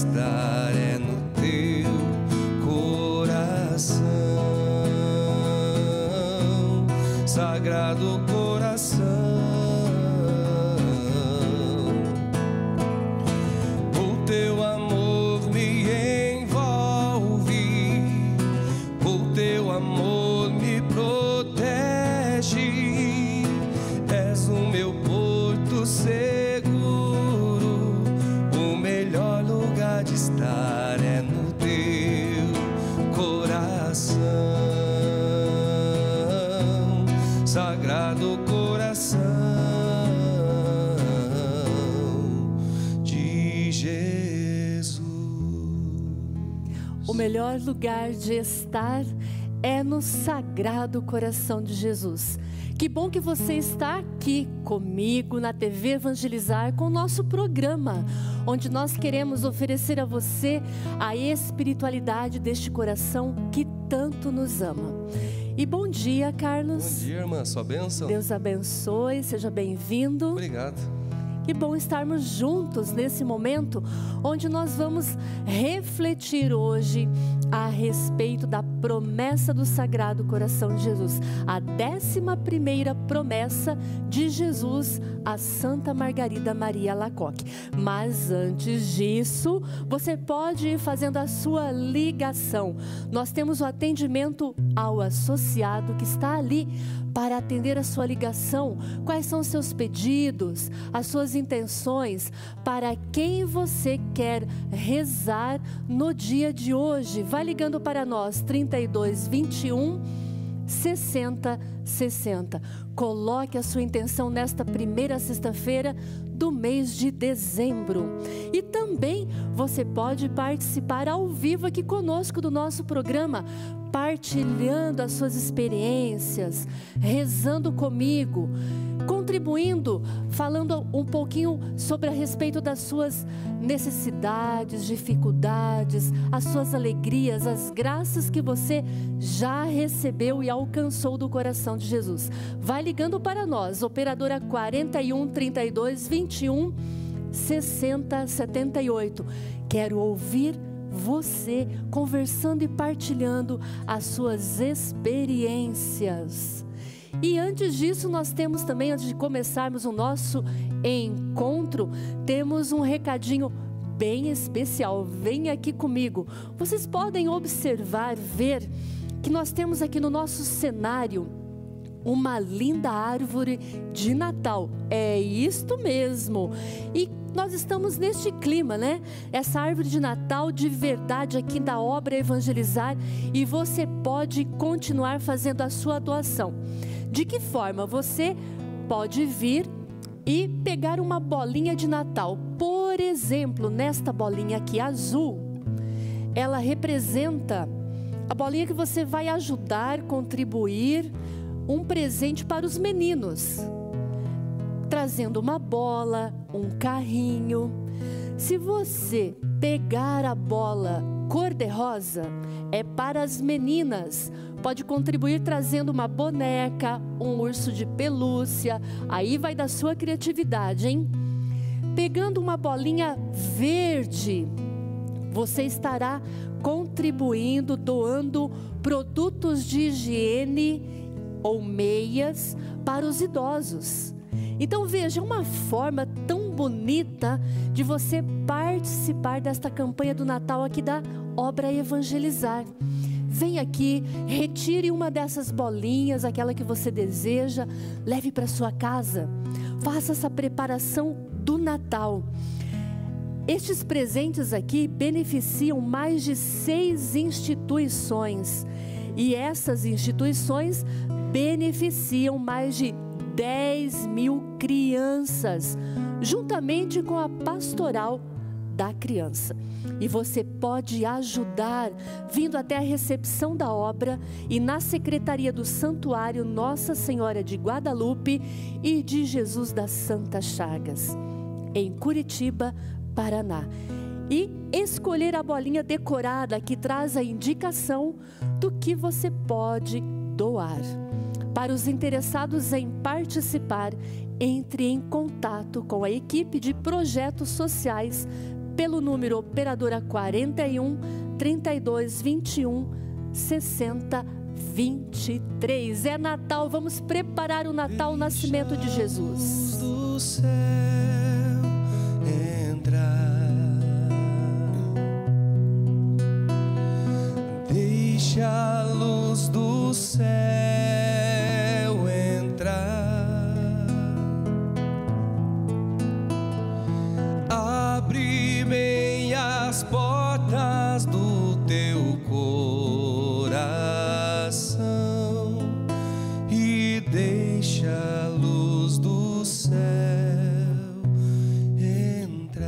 estar é no teu coração, Sagrado Coração. O teu amor me envolve, o teu amor me protege, és o meu porto seguro, o melhor lugar de estar é no teu coração, Sagrado Coração de Jesus. O melhor lugar de estar é no Sagrado Coração de Jesus. Que bom que você está aqui comigo na TV Evangelizar com o nosso programa, onde nós queremos oferecer a você a espiritualidade deste coração que tanto nos ama. E bom dia, Carlos. Bom dia, irmã, sua bênção. Deus abençoe, seja bem-vindo. Obrigado. Que bom estarmos juntos nesse momento, onde nós vamos refletir hoje a respeito da promessa do Sagrado Coração de Jesus. A 11ª promessa de Jesus a Santa Margarida Maria Alacoque. Mas antes disso, você pode ir fazendo a sua ligação. Nós temos o atendimento ao associado que está ali para atender a sua ligação. Quais são os seus pedidos, as suas intenções, para quem você quer rezar no dia de hoje? Vai ligando para nós, 32 21 60 60. Coloque a sua intenção nesta primeira sexta-feira do mês de dezembro. E também você pode participar ao vivo aqui conosco do nosso programa, partilhando as suas experiências, rezando comigo, contribuindo, falando um pouquinho sobre a respeito das suas necessidades, dificuldades, as suas alegrias, as graças que você já recebeu e alcançou do coração de Jesus. Vai ligando para nós, operadora 41 32 21 60 78. Quero ouvir você conversando e partilhando as suas experiências. E antes disso, nós temos também, antes de começarmos o nosso encontro, temos um recadinho bem especial. Vem aqui comigo. Vocês podem observar, ver que nós temos aqui no nosso cenário uma linda árvore de Natal. É isto mesmo. E nós estamos neste clima, né? Essa árvore de Natal de verdade aqui da obra Evangelizar, e você pode continuar fazendo a sua doação. De que forma? Você pode vir e pegar uma bolinha de Natal. Por exemplo, nesta bolinha aqui azul, ela representa a bolinha que você vai ajudar, contribuir, um presente para os meninos, trazendo uma bola, um carrinho. Se você pegar a bola cor-de-rosa, é para as meninas. Pode contribuir trazendo uma boneca, um urso de pelúcia. Aí vai da sua criatividade, hein? Pegando uma bolinha verde, você estará contribuindo, doando produtos de higiene ou meias para os idosos. Então veja, uma forma tão bonita de você participar desta campanha do Natal aqui da obra Evangelizar. Vem aqui, retire uma dessas bolinhas, aquela que você deseja, leve para sua casa, faça essa preparação do Natal. Estes presentes aqui beneficiam mais de 6 instituições, e essas instituições beneficiam mais de 10.000 crianças, juntamente com a pastoral da criança. E você pode ajudar vindo até a recepção da obra e na secretaria do Santuário Nossa Senhora de Guadalupe e de Jesus das Santas Chagas, em Curitiba, Paraná. E escolher a bolinha decorada que traz a indicação do que você pode doar. Para os interessados em participar, entre em contato com a equipe de projetos sociais pelo número operadora 41 32 21 60 23. É Natal, vamos preparar o Natal, o nascimento de Jesus. Do céu entrar, deixa a luz do céu entrar, abre bem as portas do teu coração e deixa a luz do céu entrar.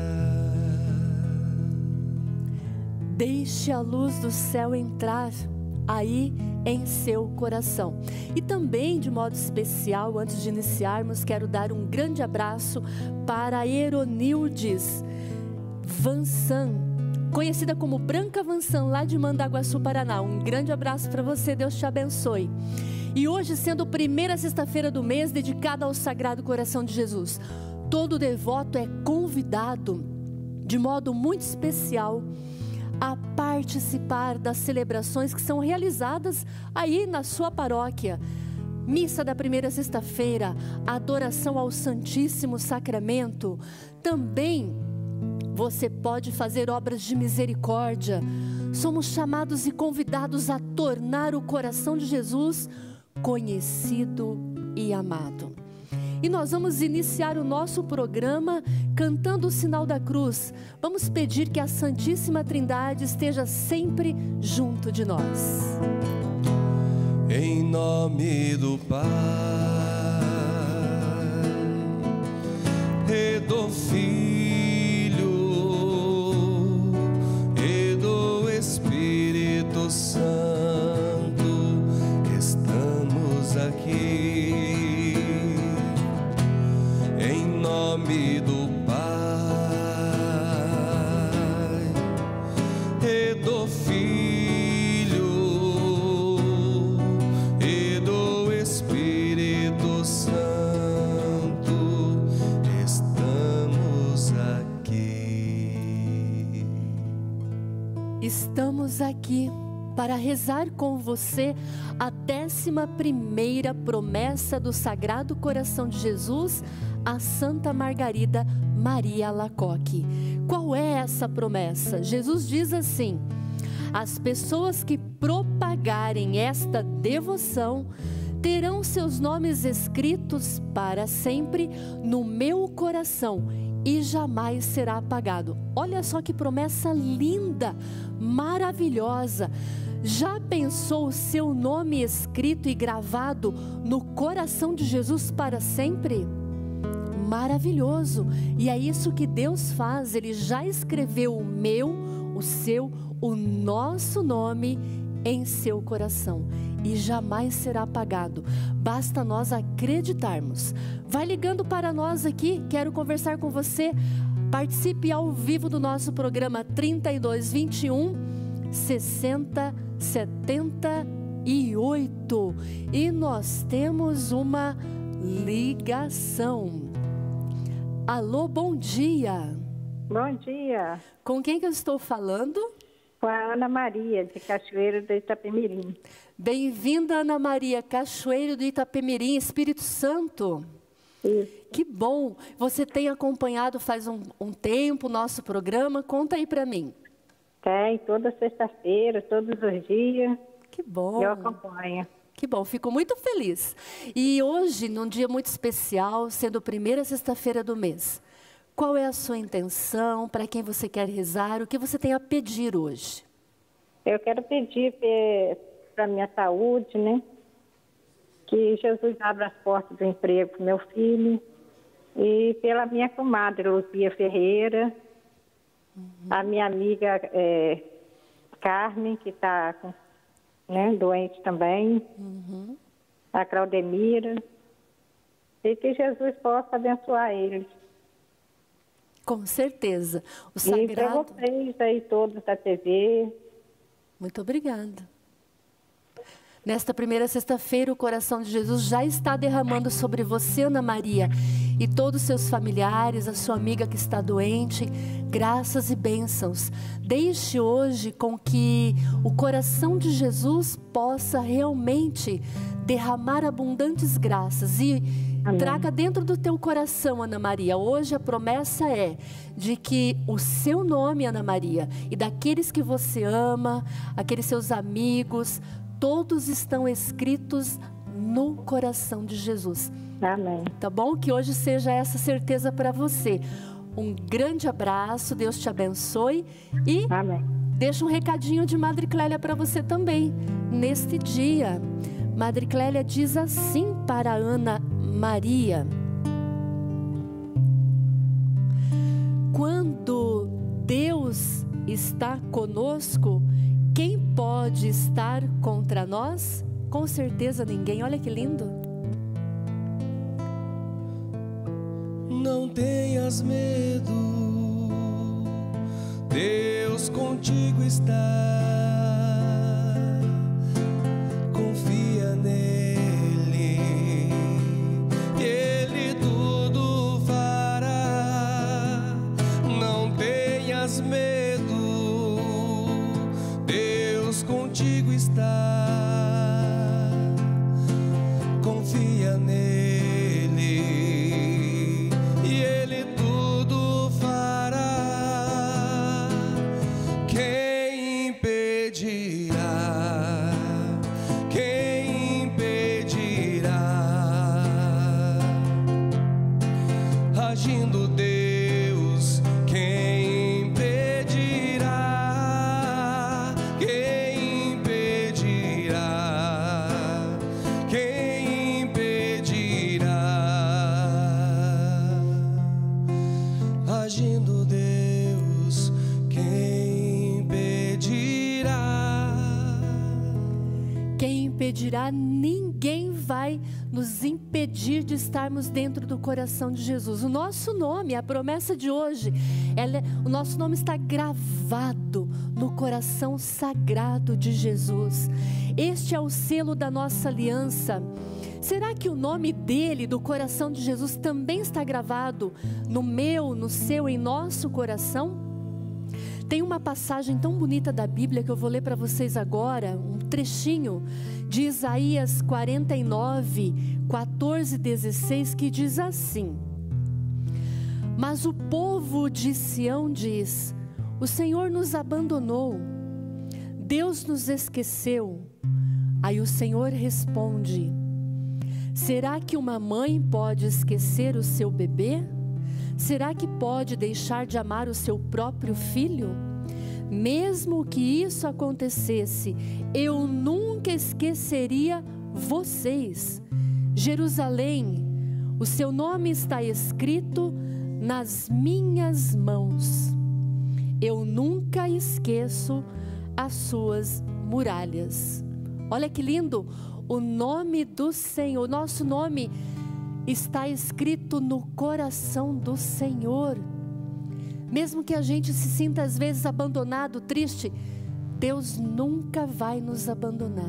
Deixe a luz do céu entrar aí em seu coração. E também, de modo especial, antes de iniciarmos, quero dar um grande abraço para a Eronildes Vansan, conhecida como Branca Vansan, lá de Mandaguaçu, Paraná. Um grande abraço para você, Deus te abençoe. E hoje, sendo a primeira sexta-feira do mês dedicada ao Sagrado Coração de Jesus, todo devoto é convidado, de modo muito especial, a participar das celebrações que são realizadas aí na sua paróquia. Missa da primeira sexta-feira, adoração ao Santíssimo Sacramento. Também você pode fazer obras de misericórdia. Somos chamados e convidados a tornar o coração de Jesus conhecido e amado. E nós vamos iniciar o nosso programa cantando o sinal da cruz. Vamos pedir que a Santíssima Trindade esteja sempre junto de nós. Em nome do Pai e do Filho e do Espírito Santo, estamos aqui. Em nome do Pai e do Filho e do Espírito Santo, estamos aqui. Estamos aqui para rezar com você a 11ª promessa do Sagrado Coração de Jesus a Santa Margarida Maria Alacoque. Qual é essa promessa? Jesus diz assim: as pessoas que propagarem esta devoção terão seus nomes escritos para sempre no meu coração e jamais será apagado. Olha só que promessa linda, maravilhosa. Já pensou o seu nome escrito e gravado no coração de Jesus para sempre? Maravilhoso. E é isso que Deus faz. Ele já escreveu o meu, o seu, o nosso nome em seu coração e jamais será apagado. Basta nós acreditarmos. Vai ligando para nós aqui, quero conversar com você. Participe ao vivo do nosso programa 32 21 60 78. E nós temos uma ligação. Alô, bom dia. Bom dia. Com quem que eu estou falando? Com a Ana Maria, de Cachoeiro do Itapemirim. Bem-vinda, Ana Maria, Cachoeiro do Itapemirim, Espírito Santo. Isso. Que bom. Você tem acompanhado faz um tempo o nosso programa? Conta aí para mim. Tem, toda sexta-feira, todos os dias. Que bom. Eu acompanho. Que bom, fico muito feliz. E hoje, num dia muito especial, sendo a primeira sexta-feira do mês, qual é a sua intenção? Para quem você quer rezar? O que você tem a pedir hoje? Eu quero pedir para a minha saúde, né? Que Jesus abra as portas do emprego para o meu filho. E pela minha comadre, Luzia Ferreira. A minha amiga Carmen, que está doente também. A Claudemira. E que Jesus possa abençoar eles. Com certeza. O Sagrado... E para vocês aí todos da TV. Muito obrigada. Nesta primeira sexta-feira, o coração de Jesus já está derramando sobre você, Ana Maria. e todos os seus familiares, a sua amiga que está doente, graças e bênçãos. Deixe hoje com que o coração de Jesus possa realmente derramar abundantes graças e Amém. traga dentro do teu coração, Ana Maria. Hoje a promessa é de que o seu nome, Ana Maria, e daqueles que você ama, aqueles seus amigos, todos estão escritos no coração de Jesus. Amém. Tá bom? Que hoje seja essa certeza para você. Um grande abraço, Deus te abençoe e Amém. deixa um recadinho de Madre Clélia para você também, neste dia. Madre Clélia diz assim para Ana Maria: quando Deus está conosco, quem pode estar contra nós? Com certeza ninguém. Olha que lindo. Não tenhas medo, Deus contigo está. Confia nele, ele tudo fará. Não tenhas medo, Deus contigo está. Confia nele, e ele tudo fará. Quem impedirá? Quem impedirá? Agindo Deus, quem impedirá? Quem impedirá? Quem impedirá? Agindo Deus, quem impedirá? Quem impedirá? Ninguém vai nos impedir de estarmos dentro do coração de Jesus. O nosso nome, a promessa de hoje, o nosso nome está gravado no coração sagrado de Jesus. Este é o selo da nossa aliança. Será que o nome dele, do coração de Jesus, também está gravado no meu, no seu, em nosso coração? Tem uma passagem tão bonita da Bíblia que eu vou ler para vocês agora, um trechinho de Isaías 49, 14 e 16, que diz assim: mas o povo de Sião diz: o Senhor nos abandonou, Deus nos esqueceu. Aí o Senhor responde: será que uma mãe pode esquecer o seu bebê? Será que pode deixar de amar o seu próprio filho? Mesmo que isso acontecesse, eu nunca esqueceria vocês. Jerusalém, o seu nome está escrito nas minhas mãos. Eu nunca esqueço as suas muralhas. Olha que lindo! O nome do Senhor, o nosso nome está escrito no coração do Senhor. Mesmo que a gente se sinta às vezes abandonado, triste, Deus nunca vai nos abandonar.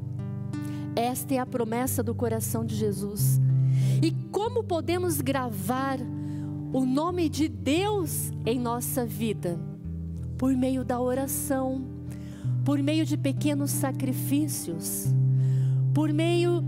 Esta é a promessa do coração de Jesus. E como podemos gravar o nome de Deus em nossa vida? Por meio da oração, por meio de pequenos sacrifícios, por meio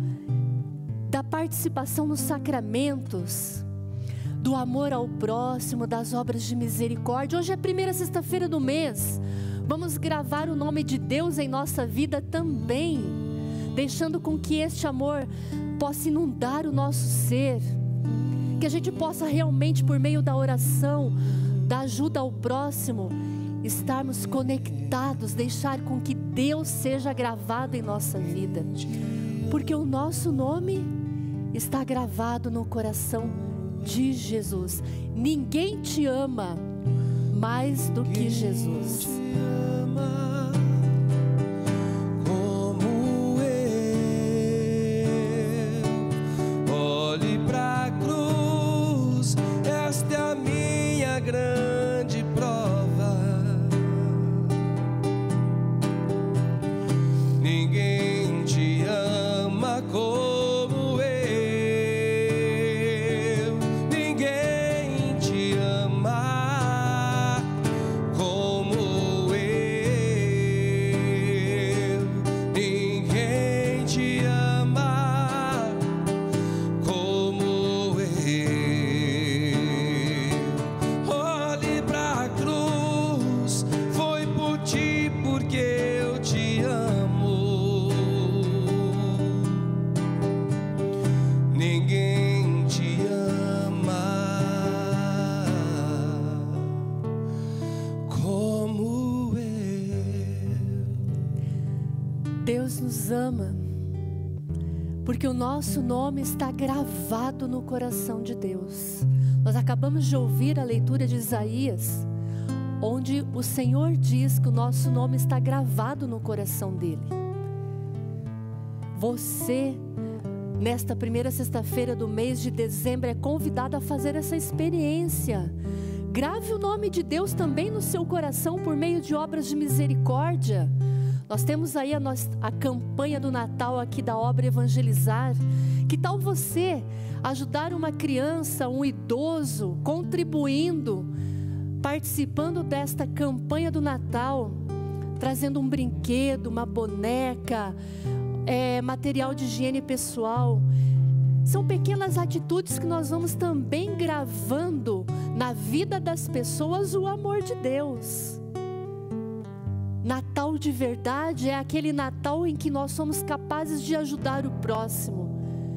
da participação nos sacramentos, do amor ao próximo, das obras de misericórdia. Hoje é a primeira sexta-feira do mês. Vamos gravar o nome de Deus em nossa vida também, deixando com que este amor possa inundar o nosso ser, que a gente possa realmente, por meio da oração, da ajuda ao próximo, estarmos conectados, deixar com que Deus seja gravado em nossa vida, porque o nosso nome está gravado no coração de Jesus. Ninguém te ama mais do que Jesus. Como eu, olhe pra cruz, esta é a minha grande prova. Ninguém te ama como eu, Deus nos ama, porque o nosso nome está gravado no coração de Deus. Nós acabamos de ouvir a leitura de Isaías, onde o Senhor diz que o nosso nome está gravado no coração dele. Você, nesta primeira sexta-feira do mês de dezembro, é convidado a fazer essa experiência. Grave o nome de Deus também no seu coração por meio de obras de misericórdia. Nós temos aí a campanha do Natal aqui da obra Evangelizar. Que tal você ajudar uma criança, um idoso, contribuindo, participando desta campanha do Natal, trazendo um brinquedo, uma boneca, material de higiene pessoal. São pequenas atitudes que nós vamos também gravando na vida das pessoas o amor de Deus. Natal de verdade é aquele Natal em que nós somos capazes de ajudar o próximo.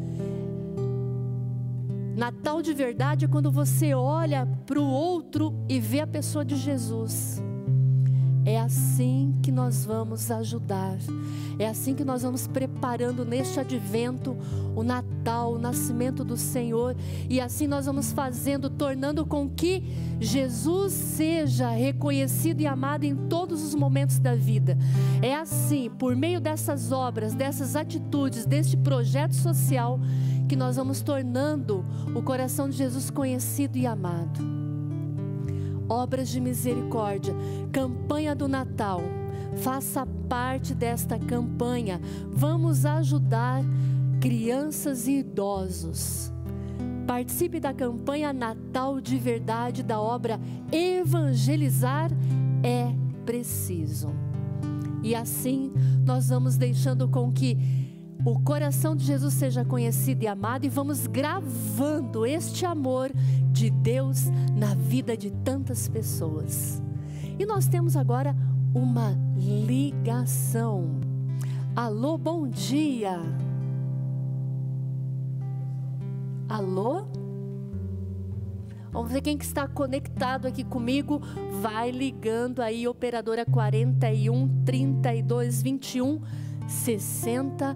Natal de verdade é quando você olha para o outro e vê a pessoa de Jesus. É assim que nós vamos ajudar. É assim que nós vamos preparando neste advento o Natal, o nascimento do Senhor. E assim nós vamos fazendo, tornando com que Jesus seja reconhecido e amado em todos os momentos da vida. É assim, por meio dessas obras, dessas atitudes, deste projeto social, que nós vamos tornando o coração de Jesus conhecido e amado. Obras de misericórdia, campanha do Natal, faça parte desta campanha. Vamos ajudar crianças e idosos. Participe da campanha Natal de Verdade da obra Evangelizar é Preciso. E assim nós vamos deixando com que o coração de Jesus seja conhecido e amado, e vamos gravando este amor de Deus na vida de tantas pessoas. E nós temos agora uma ligação. Alô, bom dia. Alô? Vamos ver quem que está conectado aqui comigo. Vai ligando aí, operadora 41 32 21 60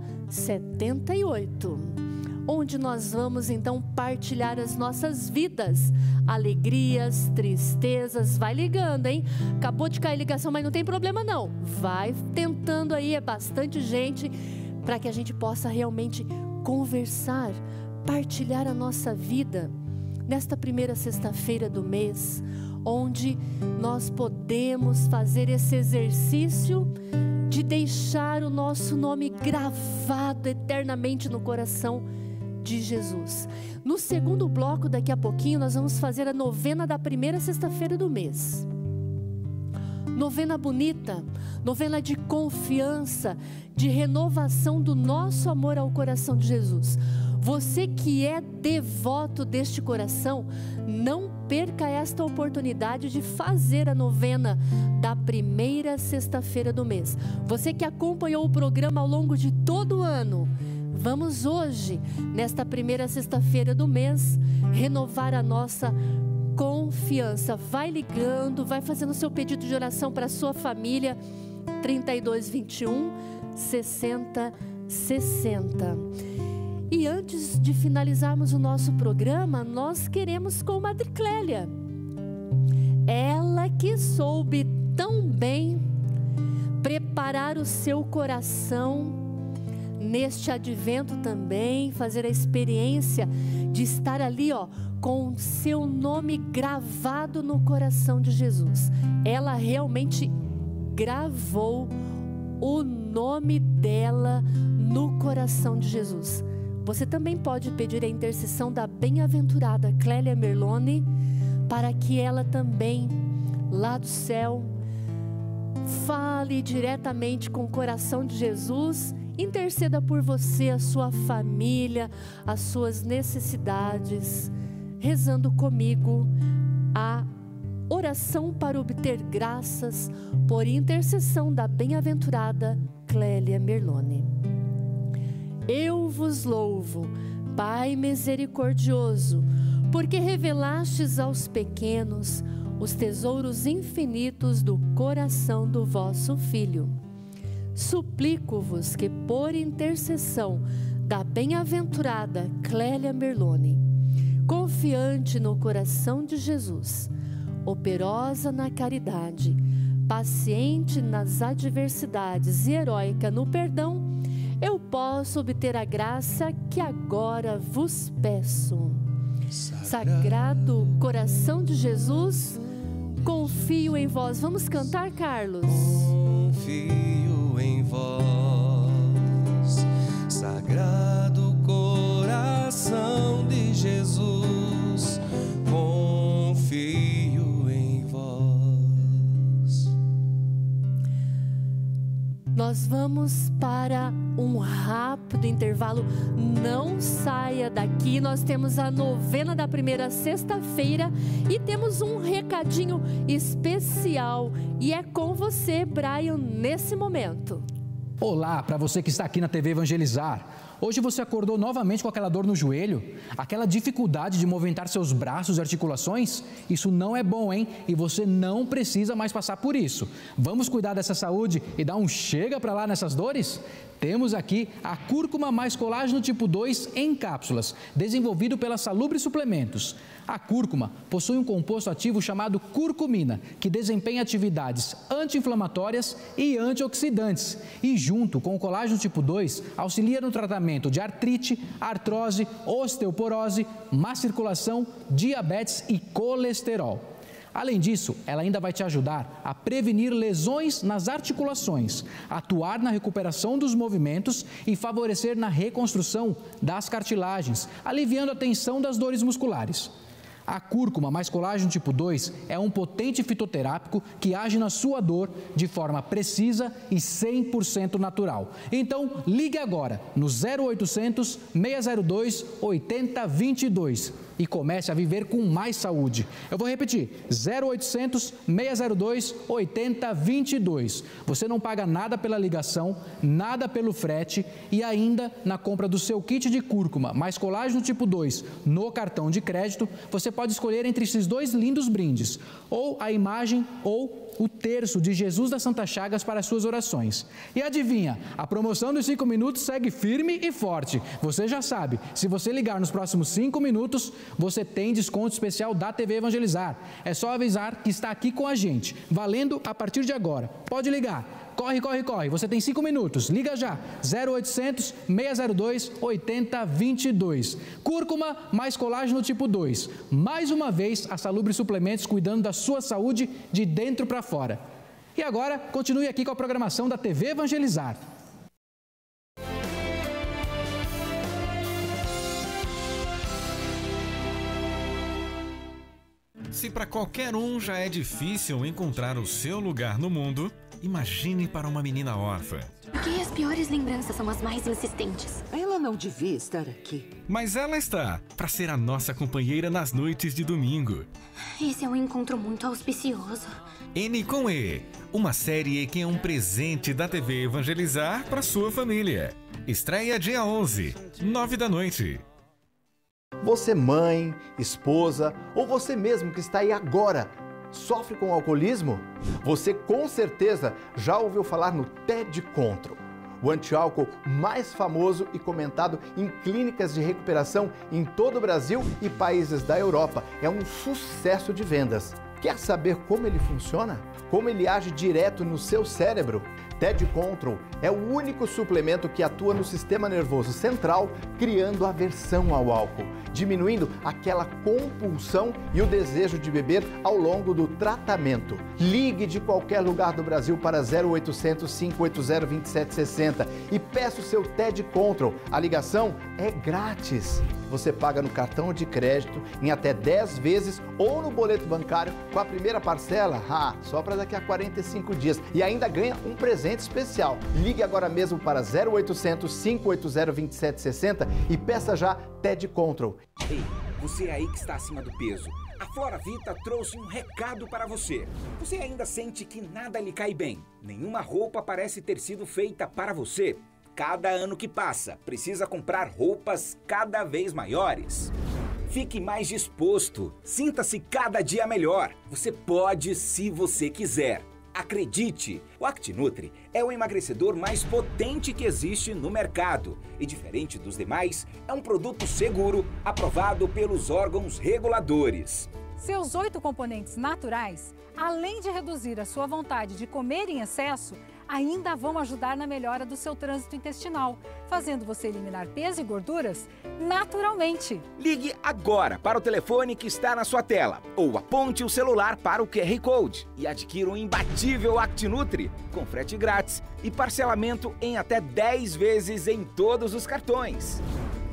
78, onde nós vamos então partilhar as nossas vidas, alegrias, tristezas. Vai ligando, hein? Acabou de cair ligação, mas não tem problema não. Vai tentando aí, é bastante gente, para que a gente possa realmente conversar, partilhar a nossa vida nesta primeira sexta-feira do mês, onde nós podemos fazer esse exercício de deixar o nosso nome gravado eternamente no coração de Jesus. No segundo bloco, daqui a pouquinho, nós vamos fazer a novena da primeira sexta-feira do mês. Novena bonita, novena de confiança, de renovação do nosso amor ao coração de Jesus. Você que é devoto deste coração, não perca esta oportunidade de fazer a novena da primeira sexta-feira do mês. Você que acompanhou o programa ao longo de todo o ano, vamos hoje, nesta primeira sexta-feira do mês, renovar a nossa confiança. Vai ligando, vai fazendo seu pedido de oração para a sua família, 32 21 60 60. E antes de finalizarmos o nosso programa, nós queremos com Madre Clélia. Ela que soube tão bem preparar o seu coração neste advento também, fazer a experiência de estar ali, ó, com o seu nome gravado no coração de Jesus. Ela realmente gravou o nome dela no coração de Jesus. Você também pode pedir a intercessão da bem-aventurada Clélia Merlone, para que ela também, lá do céu, fale diretamente com o coração de Jesus, interceda por você, a sua família, as suas necessidades, rezando comigo a oração para obter graças por intercessão da bem-aventurada Clélia Merlone. Eu vos louvo, Pai misericordioso, porque revelastes aos pequenos os tesouros infinitos do coração do vosso Filho. suplico-vos que, por intercessão da bem-aventurada Clélia Merlone, confiante no coração de Jesus, operosa na caridade, paciente nas adversidades e heróica no perdão, eu posso obter a graça que agora vos peço. Sagrado coração de Jesus, confio em vós. Vamos cantar, Carlos? Confio em vós, Sagrado coração de Jesus, confio em vós. Nós vamos para um rápido intervalo. Não saia daqui. Nós temos a novena da primeira sexta-feira e temos um recadinho especial. E é com você, Brian, nesse momento. Olá, para você que está aqui na TV Evangelizar. Hoje você acordou novamente com aquela dor no joelho? Aquela dificuldade de movimentar seus braços e articulações? Isso não é bom, hein? E você não precisa mais passar por isso. Vamos cuidar dessa saúde e dar um chega para lá nessas dores? Temos aqui a cúrcuma mais colágeno tipo 2 em cápsulas, desenvolvido pela Salubre Suplementos. A cúrcuma possui um composto ativo chamado curcumina, que desempenha atividades anti-inflamatórias e antioxidantes. E junto com o colágeno tipo 2, auxilia no tratamento de artrite, artrose, osteoporose, má circulação, diabetes e colesterol. Além disso, ela ainda vai te ajudar a prevenir lesões nas articulações, atuar na recuperação dos movimentos e favorecer na reconstrução das cartilagens, aliviando a tensão das dores musculares. A cúrcuma mais colágeno tipo 2 é um potente fitoterápico que age na sua dor de forma precisa e 100% natural. Então, ligue agora no 0800 602 8022 e comece a viver com mais saúde. Eu vou repetir, 0800 602 8022. Você não paga nada pela ligação, nada pelo frete e ainda na compra do seu kit de cúrcuma mais colágeno tipo 2 no cartão de crédito, você pode escolher entre esses dois lindos brindes, ou a imagem ou o terço de Jesus das Santas Chagas para as suas orações. E adivinha, a promoção dos 5 minutos segue firme e forte. Você já sabe, se você ligar nos próximos 5 minutos, você tem desconto especial da TV Evangelizar. É só avisar que está aqui com a gente, valendo a partir de agora. Pode ligar. Corre, corre, corre. Você tem 5 minutos. Liga já. 0800 602 8022. Cúrcuma mais colágeno tipo 2. Mais uma vez, a Salubre Suplementos cuidando da sua saúde de dentro para fora. E agora, continue aqui com a programação da TV Evangelizar. Se para qualquer um já é difícil encontrar o seu lugar no mundo, imagine para uma menina órfã. Porque as piores lembranças são as mais insistentes. Ela não devia estar aqui. Mas ela está, para ser a nossa companheira nas noites de domingo. Esse é um encontro muito auspicioso. N com E, uma série que é um presente da TV Evangelizar para sua família. Estreia dia 11, 9 da noite. Você mãe, esposa ou você mesmo que está aí agora, sofre com alcoolismo? Você com certeza já ouviu falar no TED Control, o antiálcool mais famoso e comentado em clínicas de recuperação em todo o Brasil e países da Europa. É um sucesso de vendas. Quer saber como ele funciona? Como ele age direto no seu cérebro? TED Control é o único suplemento que atua no sistema nervoso central, criando aversão ao álcool, diminuindo aquela compulsão e o desejo de beber ao longo do tratamento. Ligue de qualquer lugar do Brasil para 0800 580 2760 e peça o seu TED Control. A ligação é grátis. Você paga no cartão de crédito em até 10 vezes ou no boleto bancário com a primeira parcela, só para daqui a 45 dias. E ainda ganha um presente especial. Ligue agora mesmo para 0800 580 2760 e peça já TED Control. Ei, você aí que está acima do peso, a Flora Vita trouxe um recado para você. Você ainda sente que nada lhe cai bem? Nenhuma roupa parece ter sido feita para você? Cada ano que passa, precisa comprar roupas cada vez maiores? Fique mais disposto, sinta-se cada dia melhor. Você pode se você quiser. Acredite, o ActiNutri é o emagrecedor mais potente que existe no mercado e, diferente dos demais, é um produto seguro, aprovado pelos órgãos reguladores. Seus 8 componentes naturais, além de reduzir a sua vontade de comer em excesso, ainda vão ajudar na melhora do seu trânsito intestinal, fazendo você eliminar peso e gorduras naturalmente. Ligue agora para o telefone que está na sua tela ou aponte o celular para o QR Code e adquira um imbatível ActiNutri com frete grátis e parcelamento em até 10 vezes em todos os cartões.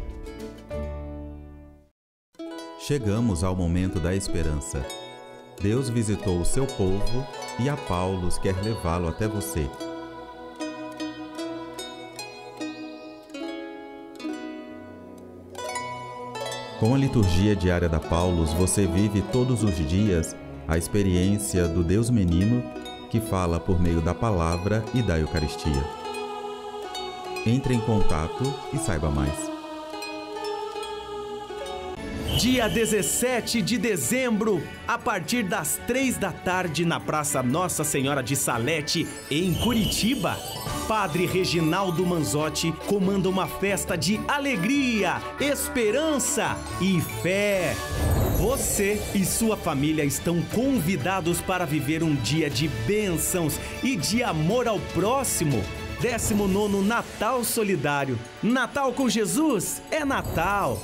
Chegamos ao momento da esperança. Deus visitou o seu povo e a Paulo quer levá-lo até você. Com a liturgia diária da Paulus, você vive todos os dias a experiência do Deus menino que fala por meio da palavra e da Eucaristia. Entre em contato e saiba mais. Dia 17 de dezembro, a partir das 3 da tarde, na Praça Nossa Senhora de Salete, em Curitiba, Padre Reginaldo Manzotti comanda uma festa de alegria, esperança e fé. Você e sua família estão convidados para viver um dia de bênçãos e de amor ao próximo. 19º Natal Solidário. Natal com Jesus é Natal.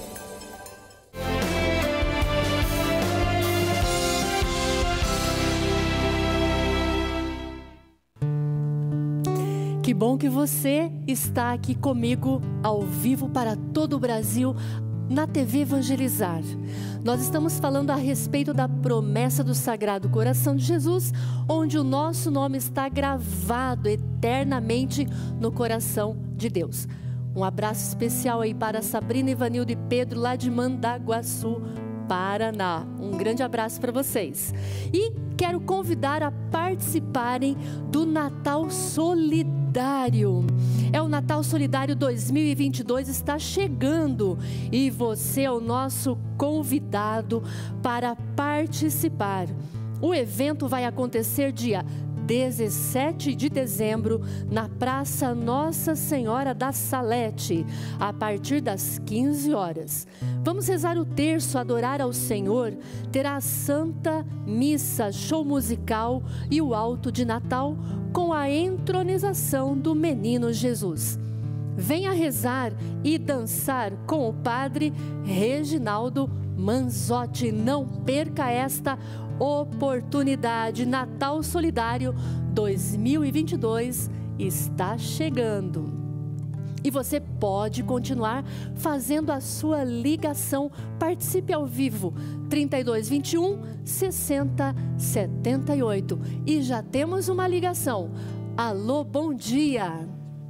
Que bom que você está aqui comigo ao vivo para todo o Brasil na TV Evangelizar. Nós estamos falando a respeito da promessa do Sagrado Coração de Jesus, onde o nosso nome está gravado eternamente no coração de Deus. Um abraço especial aí para Sabrina, Ivanildo e Pedro, lá de Mandaguaçu, Paraná. Um grande abraço para vocês. E quero convidar a participarem do Natal Solidário. É o Natal Solidário 2022 está chegando e você é o nosso convidado para participar. O evento vai acontecer dia 17 de dezembro, na Praça Nossa Senhora da Salete, a partir das 15 horas. Vamos rezar o terço, adorar ao Senhor, terá a Santa Missa, show musical e o alto de Natal com a entronização do Menino Jesus. Venha rezar e dançar com o Padre Reginaldo Manzotti. Não perca esta oportunidade. Natal Solidário 2022 está chegando. E você pode continuar fazendo a sua ligação. Participe ao vivo, 3221 6078. E já temos uma ligação. Alô, bom dia.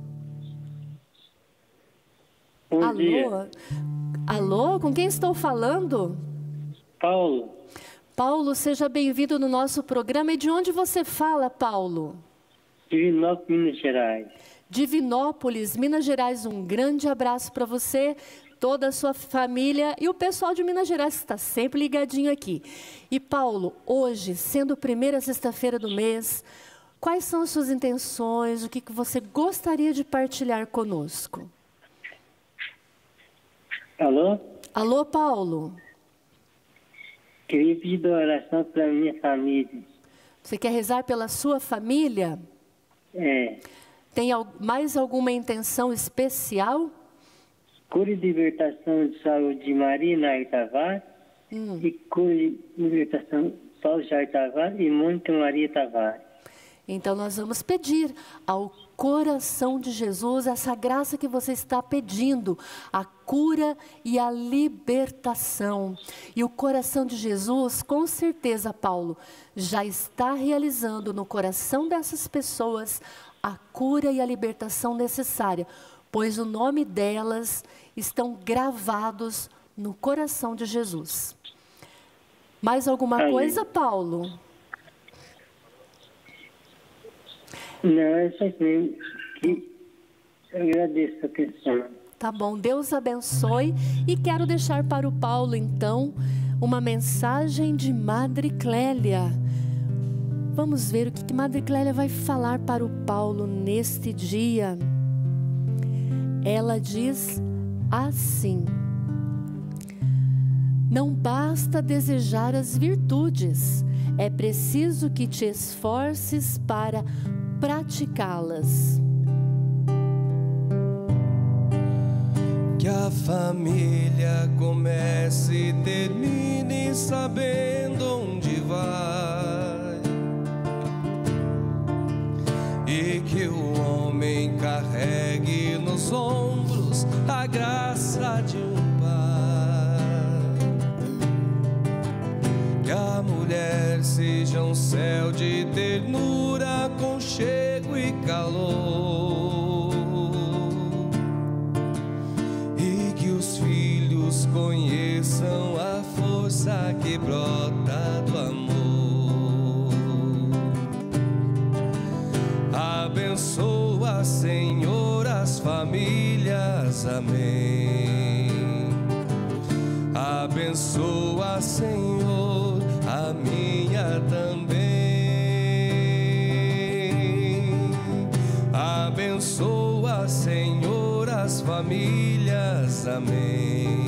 Bom dia. Alô, com quem estou falando? Paulo. Paulo, seja bem-vindo no nosso programa. E de onde você fala, Paulo? Divinópolis, Minas Gerais. Divinópolis, Minas Gerais. Um grande abraço para você, toda a sua família e o pessoal de Minas Gerais que está sempre ligadinho aqui. E Paulo, hoje, sendo a primeira sexta-feira do mês, quais são as suas intenções? O que você gostaria de partilhar conosco? Alô? Alô, Paulo? Queria pedir oração para minha família. Você quer rezar pela sua família? É. Tem mais alguma intenção especial? Cura e libertação de saúde de Maria Nair Tavares. E cura e libertação de Paulo Jair Tavares e Mônica Maria Tavares. Então nós vamos pedir ao coração de Jesus essa graça que você está pedindo, a cura e a libertação. E o coração de Jesus, com certeza, Paulo, já está realizando no coração dessas pessoas a cura e a libertação necessária, pois o nome delas estão gravados no coração de Jesus. Mais alguma coisa, Paulo? Não, é só que eu agradeço a atenção. Tá bom, Deus abençoe. E quero deixar para o Paulo, então, uma mensagem de Madre Clélia. Vamos ver o que Madre Clélia vai falar para o Paulo neste dia. Ela diz assim: não basta desejar as virtudes, é preciso que te esforces para praticá-las. Que a família comece e termine sabendo onde vai, e que o homem carregue nos ombros a graça de um pai. Que a mulher seja um céu de ternura, aconchego e calor, conheçam a força que brota do amor. Abençoa, Senhor, as famílias, amém. Abençoa, Senhor, a minha também. Abençoa, Senhor, as famílias, amém.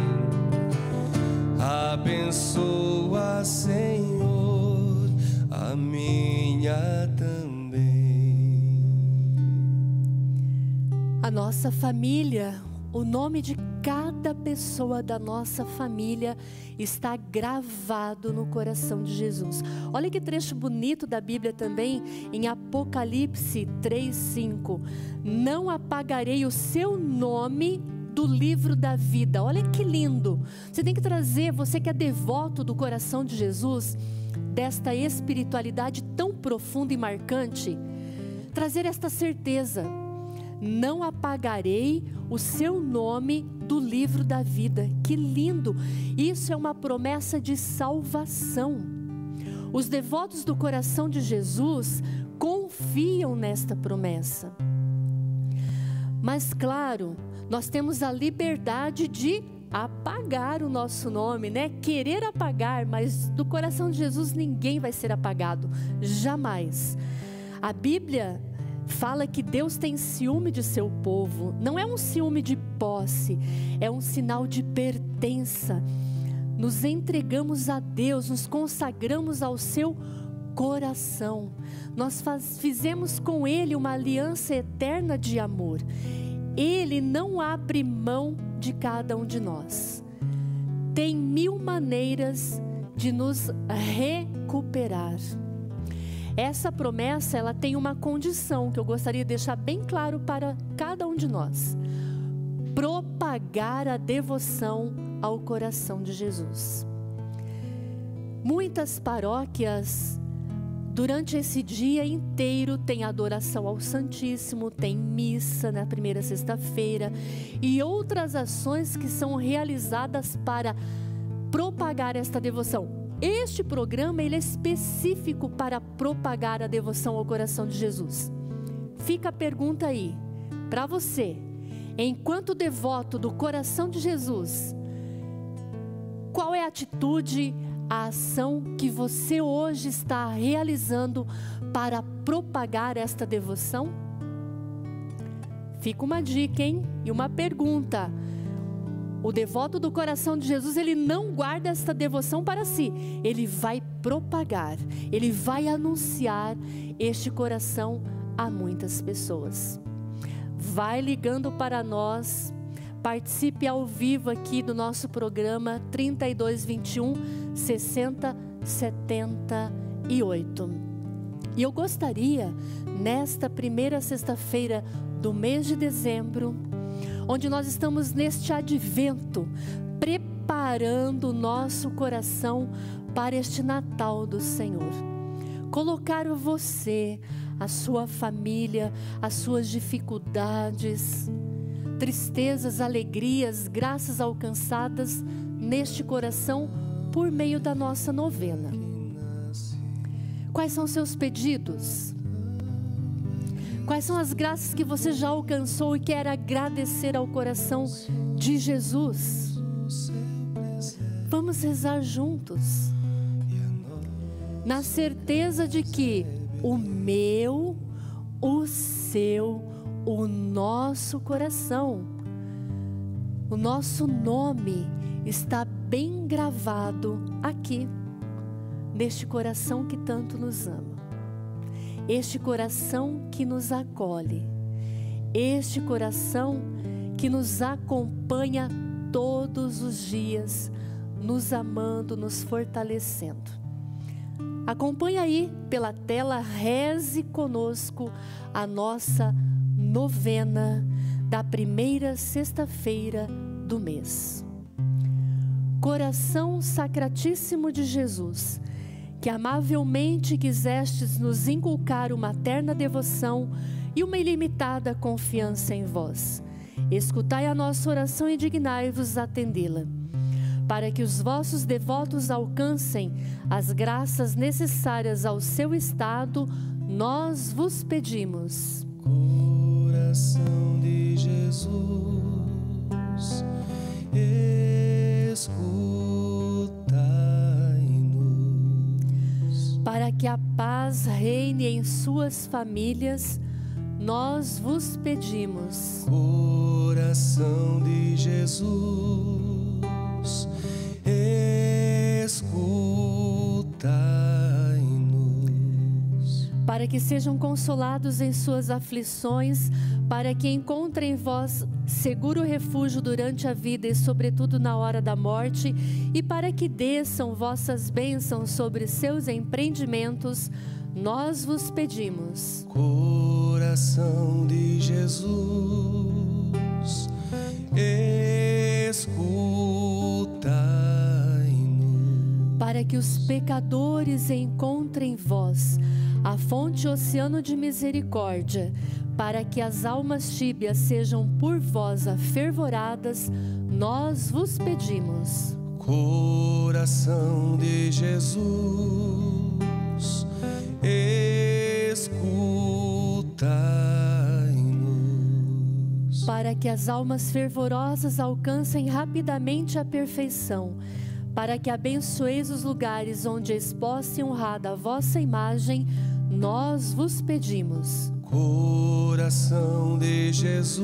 Abençoa, Senhor, a minha também. A nossa família, o nome de cada pessoa da nossa família está gravado no coração de Jesus. Olha que trecho bonito da Bíblia também, em Apocalipse 3:5. Não apagarei o seu nome do livro da vida. Olha que lindo. Você tem que trazer, você que é devoto do coração de Jesus, desta espiritualidade tão profunda e marcante, trazer esta certeza: não apagarei o seu nome do livro da vida. Que lindo! Isso é uma promessa de salvação. Os devotos do coração de Jesus confiam nesta promessa. Mas claro, nós temos a liberdade de apagar o nosso nome, né? Querer apagar, mas do coração de Jesus ninguém vai ser apagado, jamais. A Bíblia fala que Deus tem ciúme de seu povo. Não é um ciúme de posse, é um sinal de pertença. Nos entregamos a Deus, nos consagramos ao seu coração. Nós fizemos com Ele uma aliança eterna de amor. Ele não abre mão de cada um de nós. Tem 1000 maneiras de nos recuperar. Essa promessa, ela tem uma condição que eu gostaria de deixar bem claro para cada um de nós: propagar a devoção ao coração de Jesus. Muitas paróquias, durante esse dia inteiro, tem adoração ao Santíssimo, tem missa na primeira sexta-feira e outras ações que são realizadas para propagar esta devoção. Este programa, ele é específico para propagar a devoção ao coração de Jesus. Fica a pergunta aí, para você, enquanto devoto do coração de Jesus, qual é a atitude, a ação que você hoje está realizando para propagar esta devoção? Fica uma dica, hein? E uma pergunta. O devoto do coração de Jesus, ele não guarda esta devoção para si. Ele vai propagar, ele vai anunciar este coração a muitas pessoas. Vai ligando para nós. Participe ao vivo aqui do nosso programa 3221 6078. E eu gostaria, nesta primeira sexta-feira do mês de dezembro, onde nós estamos neste advento, preparando o nosso coração para este Natal do Senhor, colocar você, a sua família, as suas dificuldades, tristezas, alegrias, graças alcançadas neste coração por meio da nossa novena. Quais são os seus pedidos? Quais são as graças que você já alcançou e quer agradecer ao coração de Jesus? Vamos rezar juntos. na certeza de que o meu, o seu, o nosso coração, o nosso nome está bem gravado aqui, neste coração que tanto nos ama, este coração que nos acolhe, este coração que nos acompanha todos os dias, nos amando, nos fortalecendo. Acompanhe aí pela tela, reze conosco a nossa novena da primeira sexta-feira do mês. Coração Sacratíssimo de Jesus, que amavelmente quisestes nos inculcar uma terna devoção e uma ilimitada confiança em vós, escutai a nossa oração e dignai-vos atendê-la. Para que os vossos devotos alcancem as graças necessárias ao seu estado, nós vos pedimos. Coração de Jesus, escutai-nos. Para que a paz reine em suas famílias, nós vos pedimos. Coração de Jesus, escutai-nos. Para que sejam consolados em suas aflições, para que encontrem em vós seguro refúgio durante a vida e sobretudo na hora da morte, e para que desçam vossas bênçãos sobre seus empreendimentos, nós vos pedimos. Coração de Jesus, escutai-nos. Para que os pecadores encontrem em vós a fonte oceano de misericórdia, para que as almas tíbias sejam por vós afervoradas, nós vos pedimos. Coração de Jesus, escutai-nos. Para que as almas fervorosas alcancem rapidamente a perfeição, para que abençoeis os lugares onde é exposta e honrada a vossa imagem, nós vos pedimos. Coração de Jesus,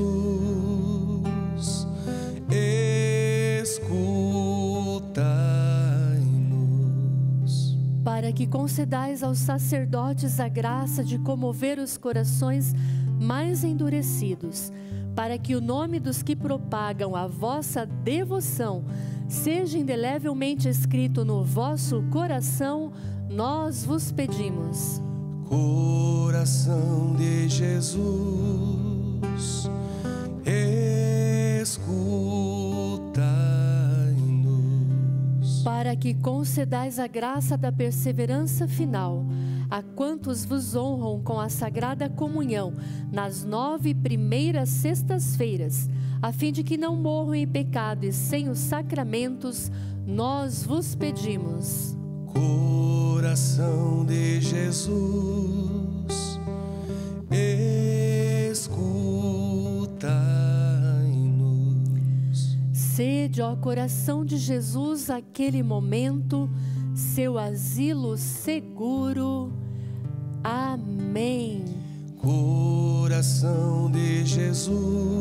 escutai-nos. Para que concedais aos sacerdotes a graça de comover os corações mais endurecidos, para que o nome dos que propagam a vossa devoção seja indelevelmente escrito no vosso coração, nós vos pedimos. Coração de Jesus, escutai-nos. Para que concedais a graça da perseverança final a quantos vos honram com a Sagrada Comunhão nas 9 primeiras sextas-feiras, a fim de que não morram em pecado e sem os sacramentos, nós vos pedimos. Coração de Jesus, escutai-nos. Sede, ó coração de Jesus, aquele momento, seu asilo seguro. Amém. Coração de Jesus,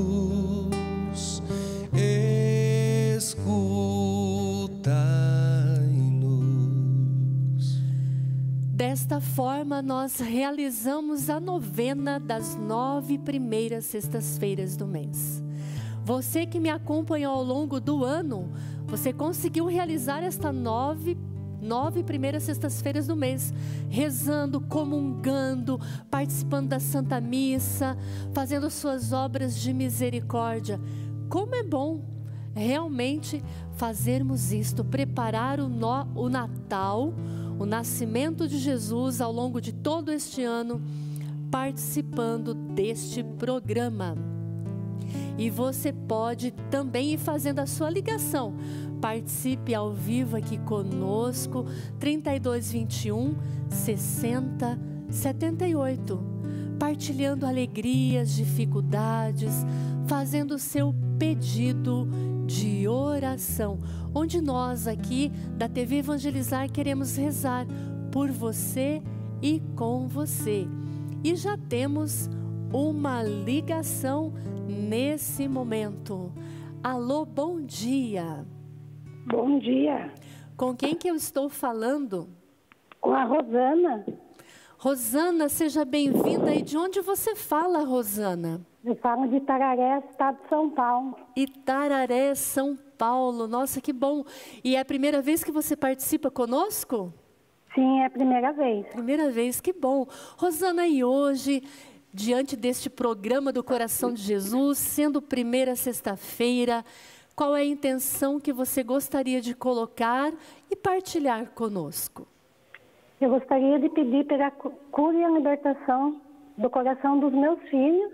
escutai-nos. Desta forma, nós realizamos a novena das 9 primeiras sextas-feiras do mês. Você que me acompanhou ao longo do ano, você conseguiu realizar esta 9 primeiras sextas-feiras do mês, rezando, comungando, participando da Santa Missa, fazendo suas obras de misericórdia. Como é bom realmente fazermos isto, preparar o Natal, o nascimento de Jesus ao longo de todo este ano, participando deste programa. E você pode também ir fazendo a sua ligação. Participe ao vivo aqui conosco, 3221 60 78, partilhando alegrias, dificuldades, fazendo o seu pedido de oração, onde nós aqui da TV Evangelizar queremos rezar por você e com você. E já temos uma ligação nesse momento. Alô, bom dia. Bom dia. Com quem que eu estou falando? Com a Rosana. Rosana, seja bem-vinda. E de onde você fala, Rosana? Eu falo de Itararé, estado de São Paulo. Itararé, São Paulo. Nossa, que bom. E é a primeira vez que você participa conosco? Sim, é a primeira vez. Primeira vez, que bom. Rosana, e hoje, diante deste programa do Coração de Jesus, sendo primeira sexta-feira, qual é a intenção que você gostaria de colocar e partilhar conosco? Eu gostaria de pedir pela cura e a libertação do coração dos meus filhos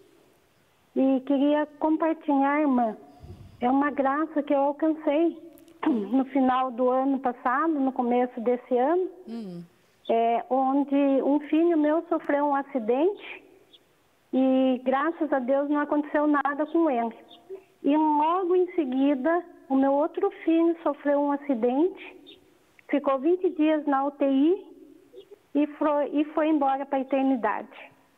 e queria compartilhar, irmã, é uma graça que eu alcancei no final do ano passado, no começo desse ano, onde um filho meu sofreu um acidente e graças a Deus não aconteceu nada com ele. E logo em seguida, o meu outro filho sofreu um acidente, ficou 20 dias na UTI e foi embora para a eternidade.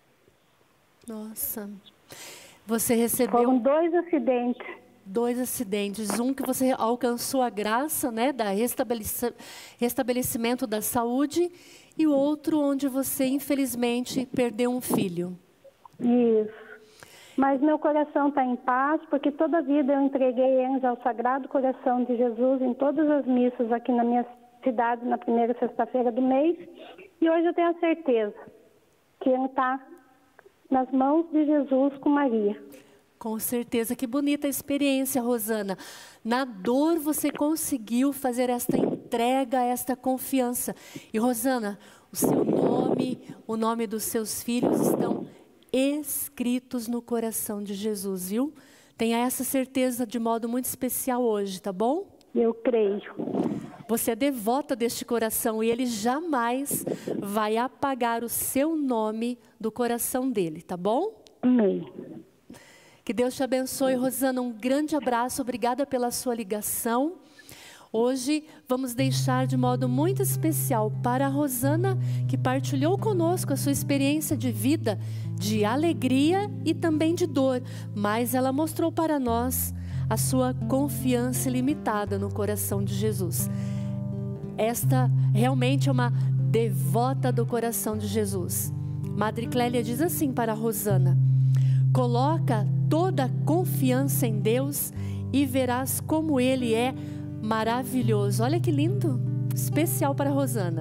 Nossa. Você recebeu... Foram 2 acidentes. 2 acidentes. Um que você alcançou a graça, né, da restabelecimento da saúde, e o outro onde você, infelizmente, perdeu um filho. Isso. Mas meu coração está em paz, porque toda a vida eu entreguei eles ao Sagrado Coração de Jesus em todas as missas aqui na minha cidade, na primeira sexta-feira do mês. E hoje eu tenho a certeza que ele está nas mãos de Jesus com Maria. Com certeza, que bonita experiência, Rosana. Na dor você conseguiu fazer esta entrega, esta confiança. E Rosana, o seu nome, o nome dos seus filhos estão escritos no coração de Jesus, viu? Tenha essa certeza de modo muito especial hoje, tá bom? Eu creio. Você é devota deste coração e ele jamais vai apagar o seu nome do coração dele, tá bom? Amém. Que Deus te abençoe, Rosana. Um grande abraço, obrigada pela sua ligação. Hoje vamos deixar de modo muito especial para a Rosana, que partilhou conosco a sua experiência de vida, de alegria e também de dor, mas ela mostrou para nós a sua confiança ilimitada no coração de Jesus. Esta realmente é uma devota do coração de Jesus. Madre Clélia diz assim para a Rosana: coloca toda a confiança em Deus e verás como Ele é maravilhoso. Olha que lindo, especial para a Rosana.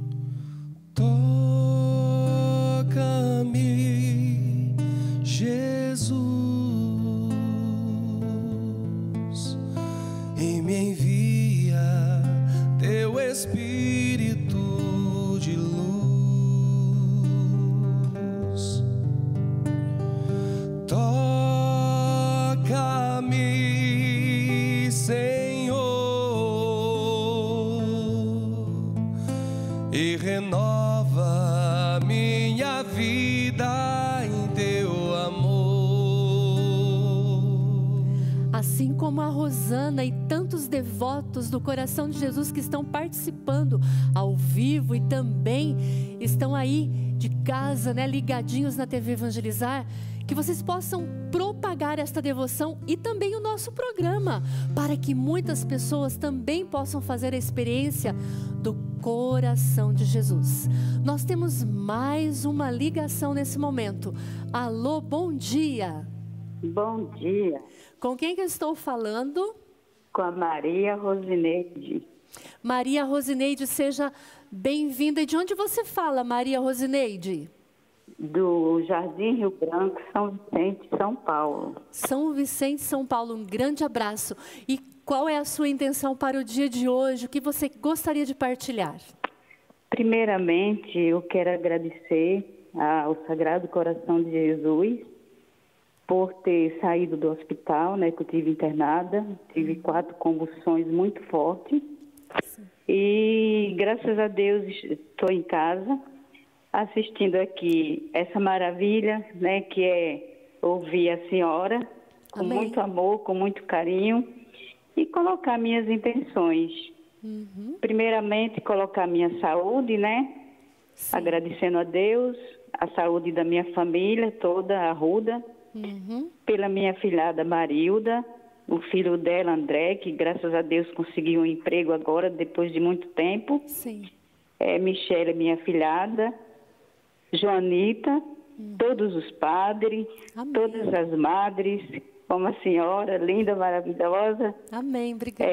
Toca-me, Jesus, e me envia teu Espírito de luz. Toca-me, Senhor, e renova minha vida em teu amor. Assim como a Rosana e tantos devotos do coração de Jesus que estão participando ao vivo e também estão aí de casa, né, ligadinhos na TV Evangelizar, que vocês possam propagar esta devoção e também o nosso programa, para que muitas pessoas também possam fazer a experiência do coração de Jesus. Nós temos mais uma ligação nesse momento. Alô, bom dia. Bom dia. Com quem que eu estou falando? Com a Maria Rosineide. Maria Rosineide, seja bem-vinda. E de onde você fala, Maria Rosineide? Do Jardim Rio Branco, São Vicente, São Paulo. São Vicente, São Paulo, um grande abraço. E qual é a sua intenção para o dia de hoje? O que você gostaria de partilhar? Primeiramente, eu quero agradecer ao Sagrado Coração de Jesus por ter saído do hospital, né, que eu tive internada. Tive 4 convulsões muito fortes. Sim. E, graças a Deus, estou em casa, assistindo aqui essa maravilha, né, que é ouvir a senhora com muito amor, com muito carinho, e colocar minhas intenções. Primeiramente, colocar minha saúde, né? Sim. Agradecendo a Deus, a saúde da minha família toda, a Ruda, pela minha filhada Marilda, o filho dela, André, que graças a Deus conseguiu um emprego agora, depois de muito tempo. Sim. Michele, minha filhada, Joanita, todos os padres, Amém. Todas as madres, como a senhora, linda, maravilhosa. Amém, obrigada.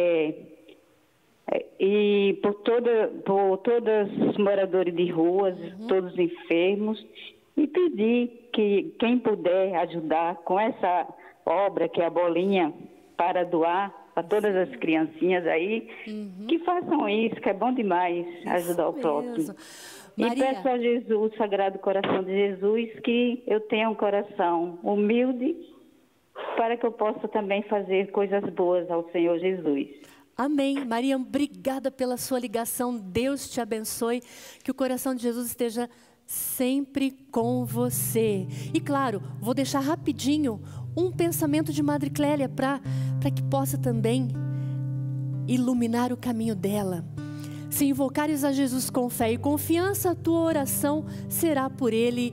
E por todos os moradores de ruas, todos os enfermos, e pedir que quem puder ajudar com essa obra, que é a bolinha, para doar para todas as criancinhas aí, que façam isso, que é bom demais ajudar o próximo. E peço a Jesus, o Sagrado Coração de Jesus, que eu tenha um coração humilde para que eu possa também fazer coisas boas ao Senhor Jesus. Amém. Maria, obrigada pela sua ligação. Deus te abençoe. Que o coração de Jesus esteja sempre com você. E claro, vou deixar rapidinho um pensamento de Madre Clélia para que possa também iluminar o caminho dela. Se invocares a Jesus com fé e confiança, a tua oração será por Ele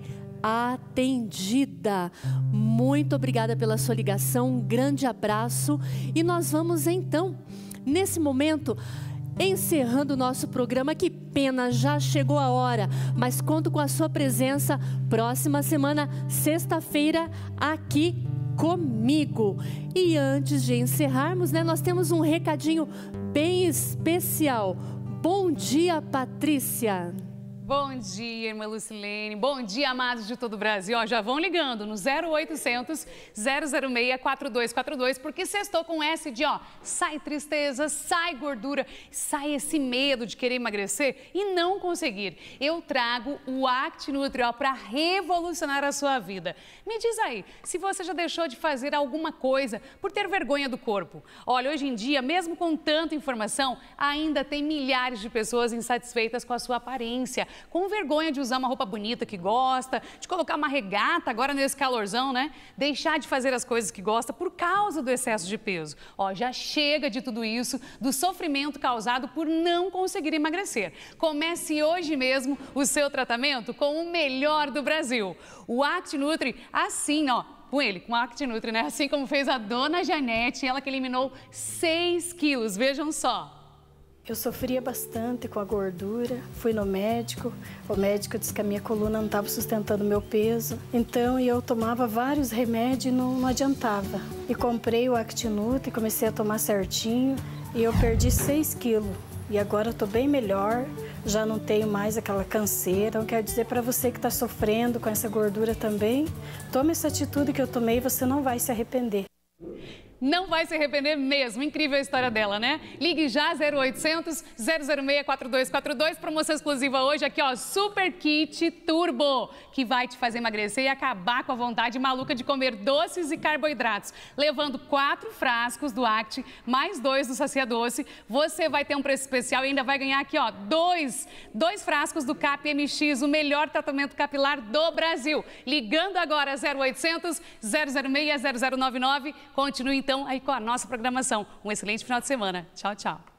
atendida. Muito obrigada pela sua ligação. Um grande abraço. E nós vamos então, nesse momento, encerrando o nosso programa. Que pena, já chegou a hora, mas conto com a sua presença próxima semana, sexta-feira, aqui comigo. E antes de encerrarmos, nós temos um recadinho bem especial. Bom dia, Patrícia. Bom dia, irmã Lucilene. Bom dia, amados de todo o Brasil. Já vão ligando no 0800 006 4242, porque sextou com S de, sai tristeza, sai gordura, sai esse medo de querer emagrecer e não conseguir. Eu trago o ActiNutri para revolucionar a sua vida. Me diz aí, se você já deixou de fazer alguma coisa por ter vergonha do corpo. Olha, hoje em dia, mesmo com tanta informação, ainda tem milhares de pessoas insatisfeitas com a sua aparência, com vergonha de usar uma roupa bonita que gosta, de colocar uma regata agora nesse calorzão, né? Deixar de fazer as coisas que gosta por causa do excesso de peso. Já chega de tudo isso, do sofrimento causado por não conseguir emagrecer. Comece hoje mesmo o seu tratamento com o melhor do Brasil. O ActiNutri, assim, com o ActiNutri, né? Assim como fez a dona Janete, ela que eliminou 6 quilos, vejam só. Eu sofria bastante com a gordura, fui no médico, o médico disse que a minha coluna não estava sustentando o meu peso, então eu tomava vários remédios e não adiantava. E comprei o ActiNutri, comecei a tomar certinho e eu perdi 6 quilos. E agora eu estou bem melhor, já não tenho mais aquela canseira. Então quero dizer para você que está sofrendo com essa gordura também, tome essa atitude que eu tomei e você não vai se arrepender. Não vai se arrepender mesmo. Incrível a história dela, né? Ligue já, 0800 006 4242. Promoção exclusiva hoje aqui, Super Kit Turbo, que vai te fazer emagrecer e acabar com a vontade maluca de comer doces e carboidratos. Levando 4 frascos do Acti, mais 2 do Sacia Doce, você vai ter um preço especial e ainda vai ganhar aqui, 2 frascos do Cap MX, o melhor tratamento capilar do Brasil. Ligando agora, 0800 006 0099. Continue então aí com a nossa programação. Um excelente final de semana. Tchau, tchau.